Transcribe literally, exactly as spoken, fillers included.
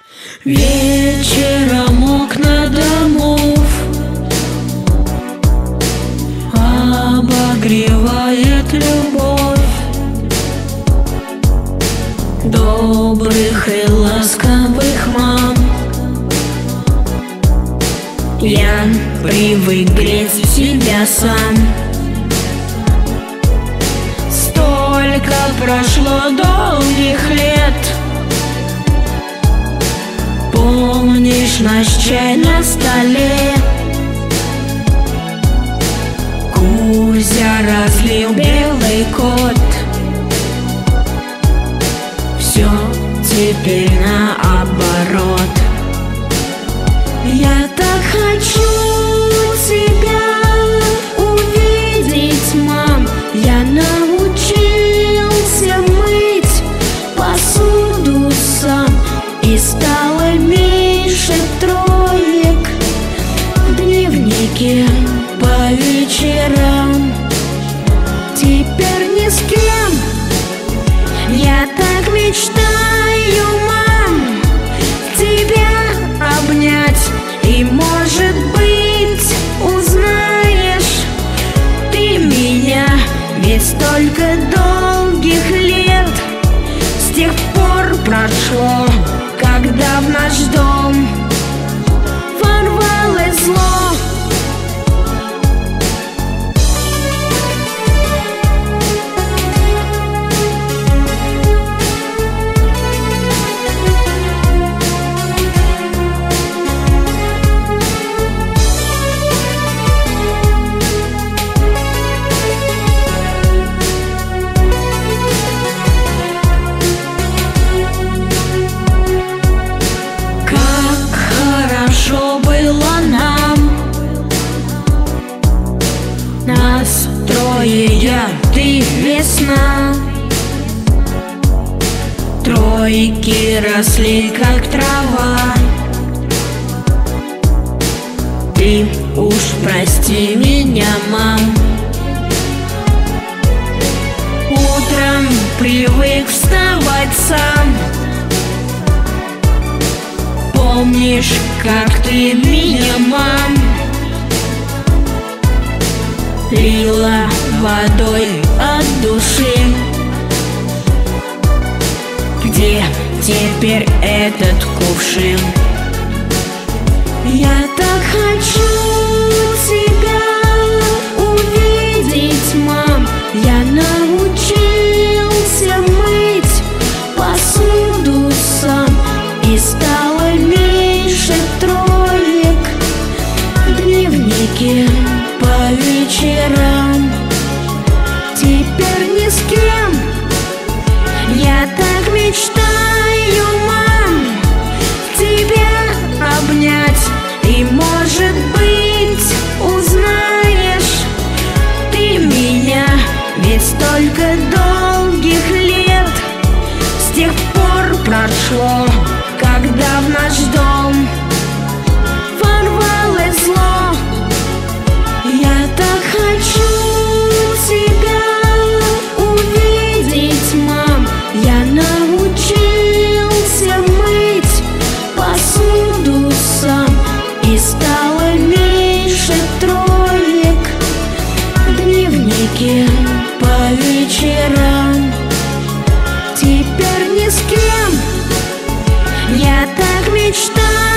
Вечером окна домов обогревает любовь добрых и ласковых мам. Я привык греть себя сам. Столько прошло долгих лет. Помнишь наш чай на столе? Кузя разлил белый кот. Все теперь наоборот. Я так хочу тебя увидеть, мам. Я научился мыть посуду сам. И стало меньше троек в дневнике по вечерам. Теперь ни с кем. Я так мечтаю, мам, тебя обнять. И, может быть, узнаешь ты меня. Ведь столько долгих лет с тех пор прошло, когда в наш дом ворвалось зло. Нас трое, я, ты, весна. Тройки росли, как трава. Ты уж прости меня, мам. Утром привык вставать сам. Помнишь, как ты меня, мам, лила водой от души? Где теперь этот кувшин? Я так хочу тебя увидеть, мам. Я научился мыть посуду сам. И стало меньше троек в дневнике по вечерам. Теперь ни с кем. Я так мечтаю, мам, тебя обнять. И, может быть, узнаешь ты меня. Ведь столько долгих лет с тех пор прошло, когда в наш дом ворвалось зло. Я так хочу тебя увидеть, мам. Я научился мыть посуду сам. И стало меньше троек в дневнике по вечерам. Теперь ни с кем. Я так мечтаю.